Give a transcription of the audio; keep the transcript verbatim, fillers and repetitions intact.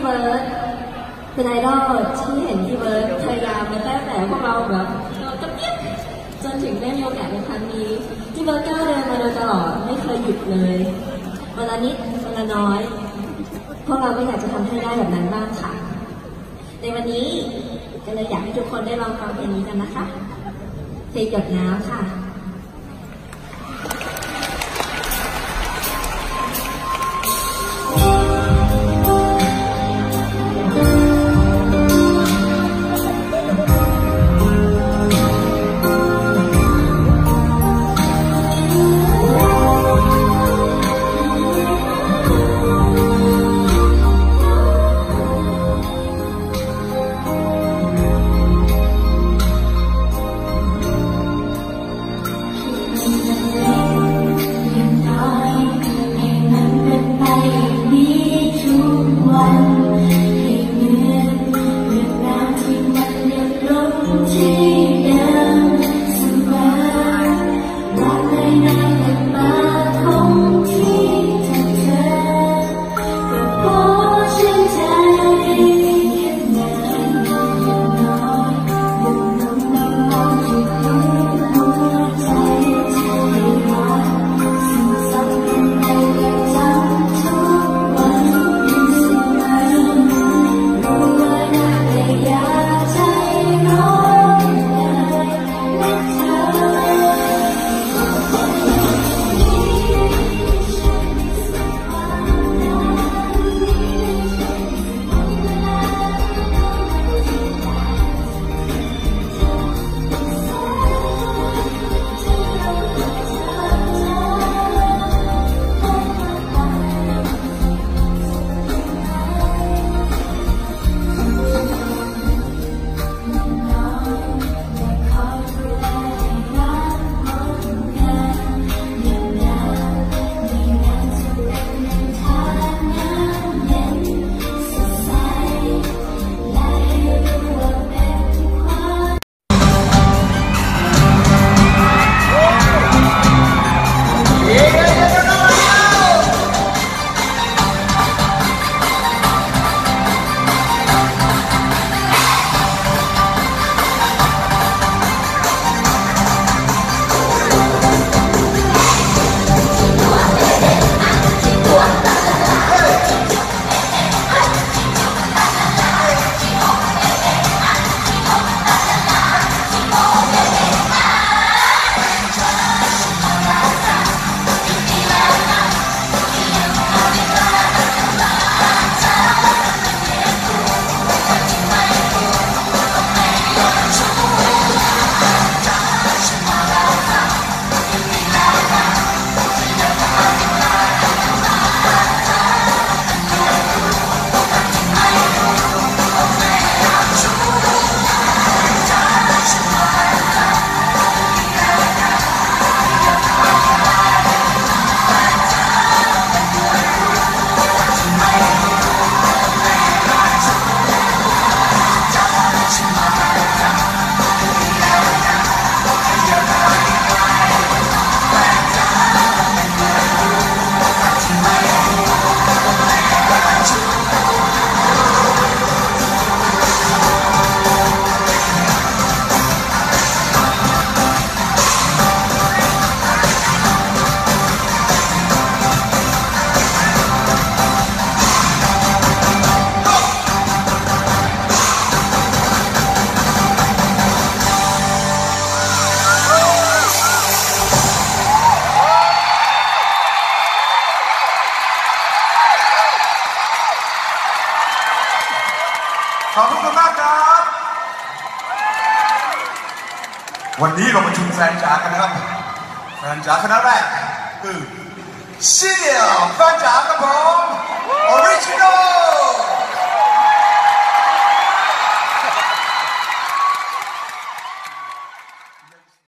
พี่เบิร์ดเป็นไอดอลที่เห็นพี่เบิร์ดพยายามมาตั้งแต่พวกเราแบบเราจะเปี้ยจนถึงได้มีโอกาสในครั้งนี้พี่เบิร์ดก้าวเดินมาโดยตลอดไม่เคยหยุดเลยวันละนิดวันละน้อยพวกเราก็อยากจะทำให้ได้แบบนั้นบ้างค่ะในวันนี้ก็เลยอยากให้ทุกคนได้ลองฟังเพลงนี้กันนะคะเพลงหยดน้ำค่ะขอบคุณมากครับวันนี้เรามาชุมแฟนจ๋ากันนะครับแฟนจ๋าคณะแรกคือซีเนียร์แฟนจ๋าครับผม